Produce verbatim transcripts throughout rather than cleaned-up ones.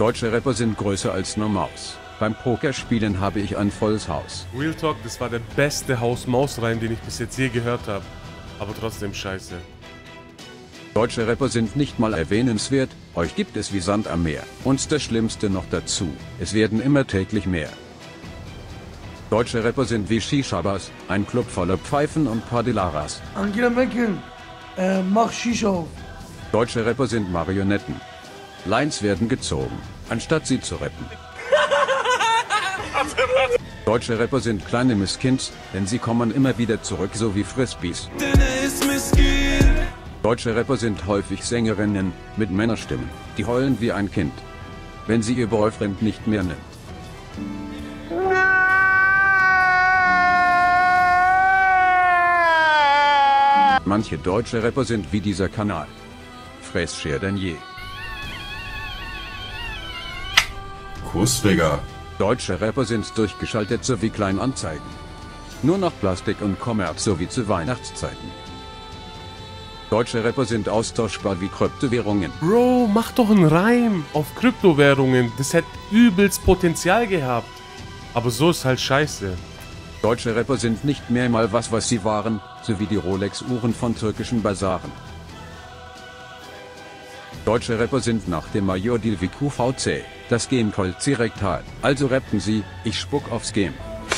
Deutsche Rapper sind größer als nur Maus. Beim Pokerspielen habe ich ein volles Haus. Real Talk, das war der beste Haus-Maus-Reim, den ich bis jetzt je gehört habe. Aber trotzdem scheiße. Deutsche Rapper sind nicht mal erwähnenswert, euch gibt es wie Sand am Meer. Und das Schlimmste noch dazu, es werden immer täglich mehr. Deutsche Rapper sind wie Shisha-Bars, ein Club voller Pfeifen und Padillaras. Angela Merkel, äh, mach Shisha auf. Deutsche Rapper sind Marionetten. Lines werden gezogen, anstatt sie zu retten. Deutsche Rapper sind kleine Misskins, denn sie kommen immer wieder zurück, so wie Frisbees. Deutsche Rapper sind häufig Sängerinnen mit Männerstimmen, die heulen wie ein Kind, wenn sie ihr Boyfriend nicht mehr nimmt. Manche deutsche Rapper sind wie dieser Kanal. Fräscher denn je. Kuss, Digga. Deutsche Rapper sind durchgeschaltet so wie Kleinanzeigen. Nur noch Plastik und Kommerz so wie zu Weihnachtszeiten. Deutsche Rapper sind austauschbar wie Kryptowährungen. Bro, mach doch einen Reim auf Kryptowährungen. Das hätte übelst Potenzial gehabt. Aber so ist halt scheiße. Deutsche Rapper sind nicht mehr mal was, was sie waren, so wie die Rolex-Uhren von türkischen Basaren. Deutsche Rapper sind nach dem Major-Deal wie Q V C, das Game Colzi rektal. Also rappten sie, ich spuck aufs Game.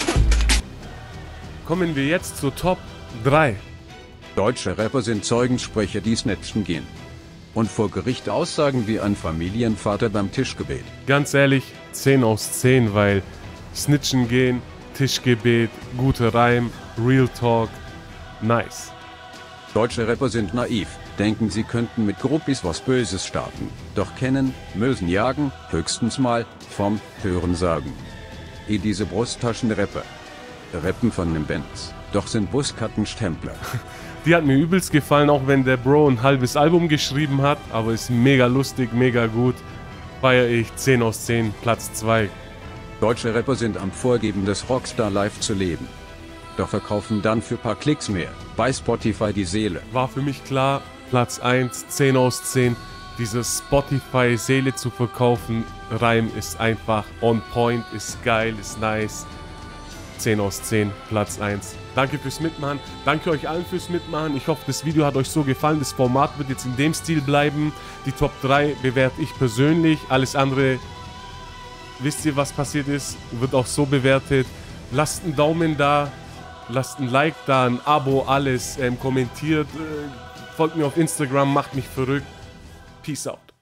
Kommen wir jetzt zur Top drei. Deutsche Rapper sind Zeugensprecher, die snitchen gehen. Und vor Gericht aussagen wie ein Familienvater beim Tischgebet. Ganz ehrlich, zehn aus zehn, weil snitchen gehen, Tischgebet, guter Reim, Real Talk, nice. Deutsche Rapper sind naiv, denken sie könnten mit Groupies was Böses starten. Doch kennen, Mösen jagen, höchstens mal, vom Hören sagen. Eh diese Brusttaschen-Rapper. Rappen von nem Benz, doch sind Buskattenstempler. Die hat mir übelst gefallen, auch wenn der Bro ein halbes Album geschrieben hat, aber ist mega lustig, mega gut. Feier ich, zehn aus zehn, Platz zwei. Deutsche Rapper sind am Vorgeben, das Rockstar-Life zu leben. Doch verkaufen dann für paar Klicks mehr, bei Spotify die Seele. War für mich klar, Platz eins, zehn aus zehn. Dieses Spotify Seele zu verkaufen, Reim ist einfach on point, ist geil, ist nice. zehn aus zehn, Platz eins. Danke fürs Mitmachen, danke euch allen fürs Mitmachen. Ich hoffe, das Video hat euch so gefallen. Das Format wird jetzt in dem Stil bleiben. Die Top drei bewerte ich persönlich. Alles andere, wisst ihr, was passiert ist, wird auch so bewertet. Lasst einen Daumen da, lasst ein Like da, ein Abo, alles. Ähm, kommentiert, äh, folgt mir auf Instagram, macht mich verrückt. Peace out.